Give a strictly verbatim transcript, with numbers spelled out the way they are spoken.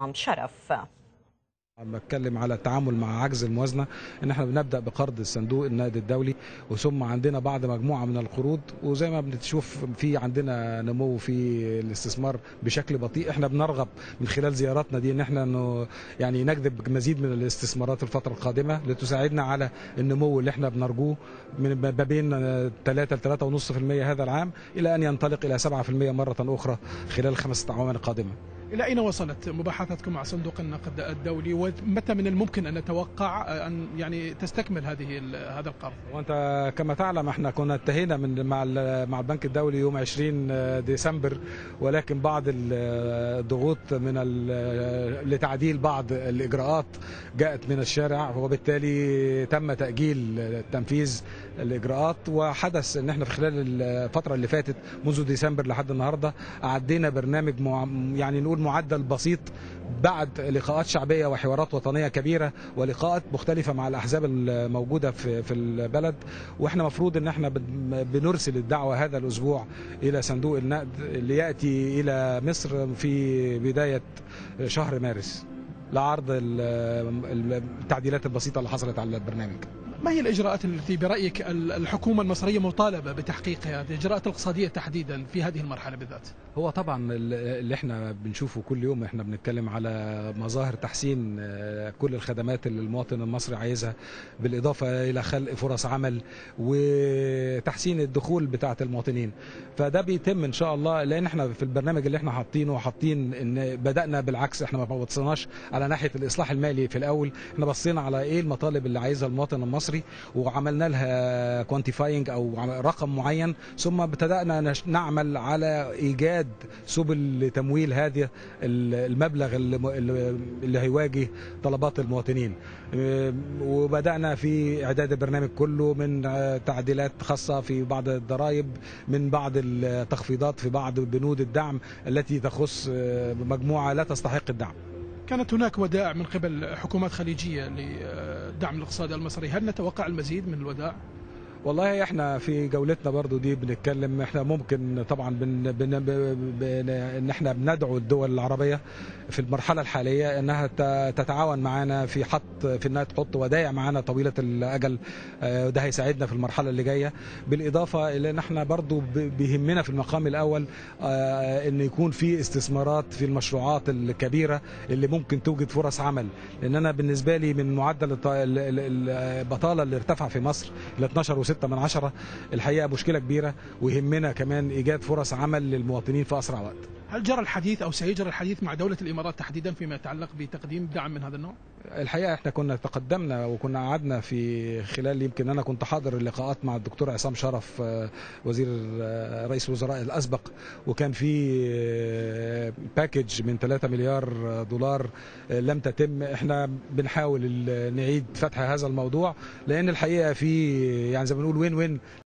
شرف. بتكلم على التعامل مع عجز الموازنه، ان احنا بنبدا بقرض الصندوق النقد الدولي، وثم عندنا بعض مجموعه من القروض، وزي ما بنشوف في عندنا نمو في الاستثمار بشكل بطيء. احنا بنرغب من خلال زياراتنا دي ان احنا انه يعني نجذب مزيد من الاستثمارات الفتره القادمه لتساعدنا على النمو اللي احنا بنرجوه من ما بين ثلاثة ل ثلاثة فاصلة خمسة بالمئة هذا العام الى ان ينطلق الى سبعة بالمئة مره اخرى خلال الخمس اعوام القادمه. إلى أين وصلت مباحثاتكم مع صندوق النقد الدولي، ومتى من الممكن أن نتوقع أن يعني تستكمل هذه هذا القرض؟ وأنت كما تعلم احنا كنا انتهينا من مع مع البنك الدولي يوم عشرين ديسمبر، ولكن بعض الضغوط من لتعديل بعض الإجراءات جاءت من الشارع، وبالتالي تم تأجيل تنفيذ الإجراءات. وحدث ان احنا في خلال الفترة اللي فاتت منذ ديسمبر لحد النهارده أعدينا برنامج مع يعني نقول معدل بسيط بعد لقاءات شعبية وحوارات وطنية كبيرة ولقاءات مختلفة مع الأحزاب الموجودة في في البلد. واحنا مفروض ان احنا بنرسل الدعوة هذا الأسبوع إلى صندوق النقد ليأتي إلى مصر في بداية شهر مارس لعرض التعديلات البسيطة اللي حصلت على البرنامج. ما هي الإجراءات التي برأيك الحكومة المصرية مطالبة بتحقيقها، الإجراءات الاقتصادية تحديدا في هذه المرحلة بالذات؟ هو طبعا اللي احنا بنشوفه كل يوم، احنا بنتكلم على مظاهر تحسين كل الخدمات اللي المواطن المصري عايزها، بالإضافة إلى خلق فرص عمل وتحسين الدخول بتاعة المواطنين. فده بيتم إن شاء الله، لأن احنا في البرنامج اللي احنا حاطينه حاطين إن بدأنا بالعكس، احنا ما بصيناش على ناحية الإصلاح المالي في الأول، احنا بصينا على إيه المطالب اللي عايزها المواطن المصري وعملنا لها كوانتيفاينج او رقم معين، ثم ابتدأنا نعمل على ايجاد سبل لتمويل هذا المبلغ اللي هيواجه طلبات المواطنين. وبدأنا في اعداد البرنامج كله، من تعديلات خاصة في بعض الضرائب، من بعض التخفيضات في بعض بنود الدعم التي تخص مجموعة لا تستحق الدعم. كانت هناك ودائع من قبل حكومات خليجية لدعم الاقتصاد المصري، هل نتوقع المزيد من الودائع؟ والله احنا في جولتنا برضو دي بنتكلم، احنا ممكن طبعا بن بن بن ان احنا بندعو الدول العربيه في المرحله الحاليه انها تتعاون معنا في حط في انها تحط ودائع معنا طويله الاجل، وده هيساعدنا في المرحله اللي جايه. بالاضافه الى ان احنا برضو بيهمنا في المقام الاول ان يكون في استثمارات في المشروعات الكبيره اللي ممكن توجد فرص عمل، لان انا بالنسبه لي من معدل البطاله اللي ارتفع في مصر الى اثناشر فاصلة ستة من عشرة الحقيقه مشكله كبيره، ويهمنا كمان ايجاد فرص عمل للمواطنين في اسرع وقت. هل جرى الحديث او سيجرى الحديث مع دوله الامارات تحديدا فيما يتعلق بتقديم دعم من هذا النوع؟ الحقيقه احنا كنا تقدمنا وكنا قعدنا في خلال، يمكن انا كنت حاضر اللقاءات مع الدكتور عصام شرف وزير رئيس الوزراء الاسبق، وكان في باكج من ثلاثة مليار دولار لم تتم. احنا بنحاول نعيد فتح هذا الموضوع، لان الحقيقه في يعني زي ما بنقول وين وين